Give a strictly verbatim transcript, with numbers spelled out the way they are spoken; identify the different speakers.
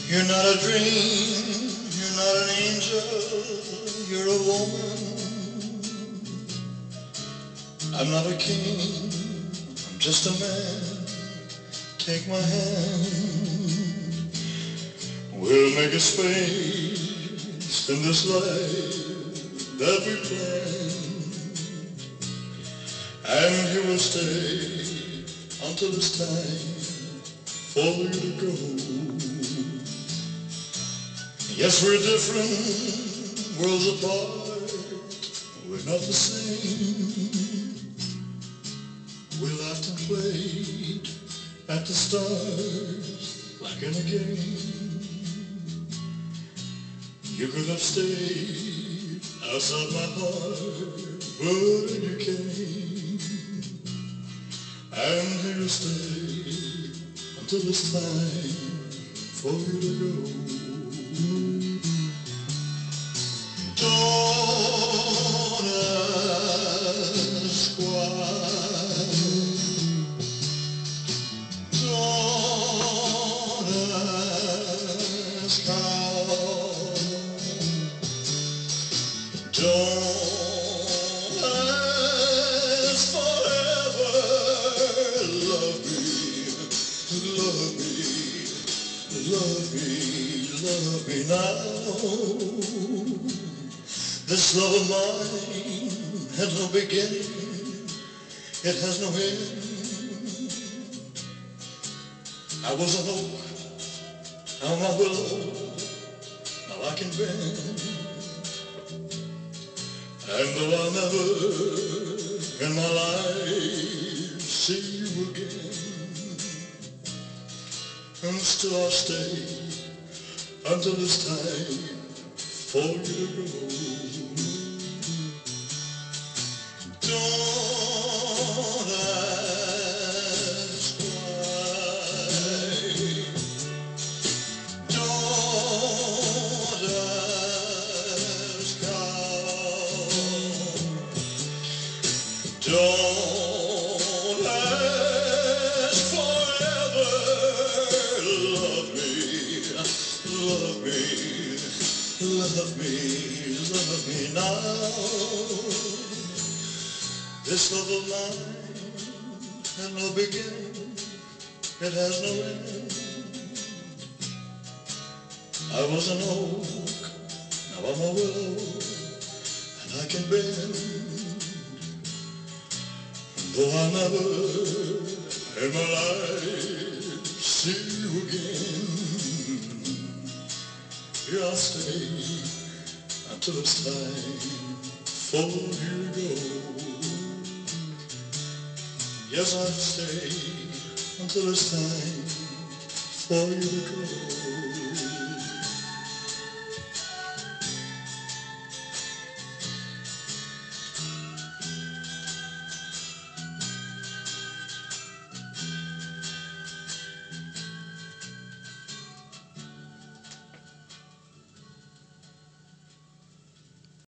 Speaker 1: You're not a dream, you're not an angel, you're a woman. I'm not a king, I'm just a man. Take my hand. We'll make a space in this life that we planned, and you will stay until it's time for you to go. Yes, we're different, worlds apart, we're not the same. We laughed and played at the stars like in a game. You could have stayed outside my heart, but you came. And you'll stay until it's time for you to go. Don't ask why. Don't ask how. Don't ask forever. Love me, love me, love me, love me now. This love of mine has no beginning, it has no end. I was an oak, now I'm a willow, now I can bend. And though I'll never in my life see you again, and still I'll stay until it's time for you to go. Don't ask why. Don't ask how. Don't ask forever. Love me, love me, love me, love me now. This love of mine has no beginning, it has no end. I was an oak, now I'm a willow, and I can bend. And though I'll never in my life see you again, here I'll stay until it's time for you to go. Yes, I'll stay until it's time for you to go.